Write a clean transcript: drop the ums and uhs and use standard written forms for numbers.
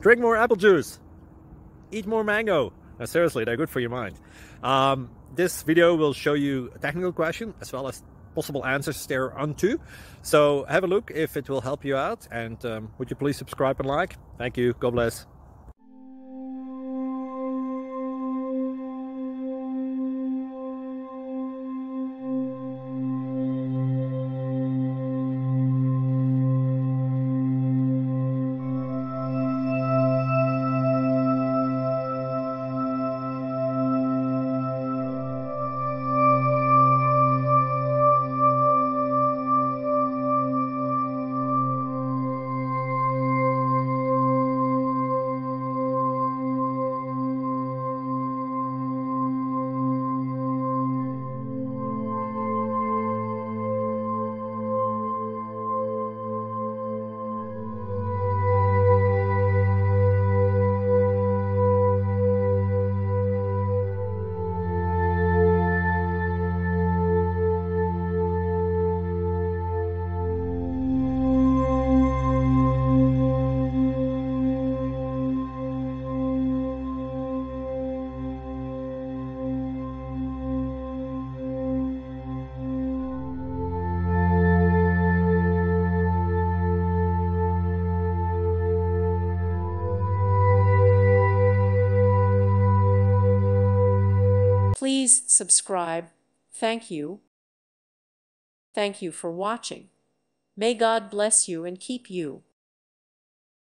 drink more apple juice, eat more mango. Seriously, they're good for your mind. This video will show you a technical question as well as possible answers thereunto. So have a look if it will help you out, and would you please subscribe and like? Thank you. God bless. Please subscribe. Thank you. Thank you for watching. May God bless you and keep you.